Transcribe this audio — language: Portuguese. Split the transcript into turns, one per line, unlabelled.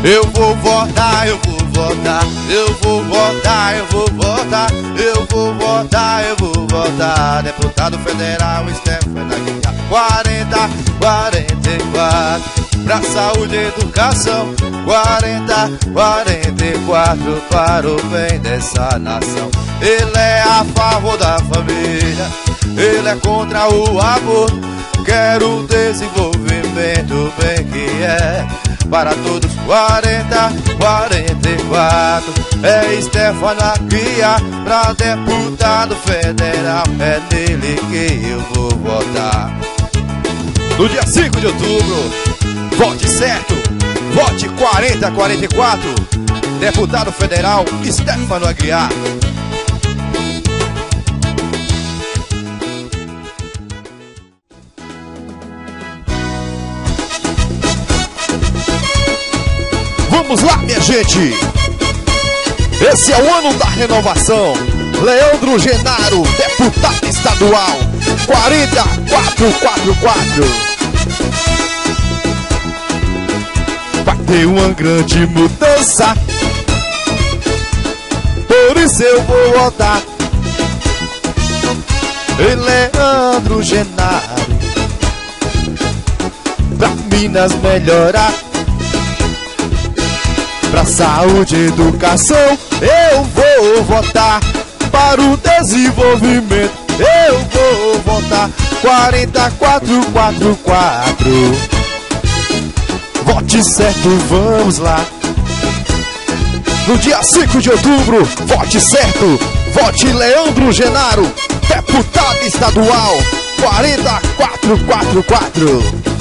Eu vou votar, eu vou votar, eu vou votar, eu vou votar, eu vou votar, eu vou votar. Deputado federal Stefano Aguiar, 44. Pra saúde e educação, 44 para o bem dessa nação. Ele é a favor da família, ele é contra o aborto. Quero o desenvolvimento bem que é para todos. 44 é Stefano Aguiar pra deputado federal. É nele que eu vou votar. No dia 5 de outubro, vote certo, vote 4044, deputado federal Stefano Aguiar. Vamos lá, minha gente! Esse é o ano da renovação. Leandro Genaro, deputado estadual, 4444. Vai ter uma grande mudança, por isso eu vou votar em Leandro Genaro, pra Minas melhorar, pra saúde e educação. Eu vou votar para o desenvolvimento. Eu vou votar 4444. Vote certo, vamos lá. No dia 5 de outubro, vote certo. Vote Leandro Genaro, deputado estadual, 4444.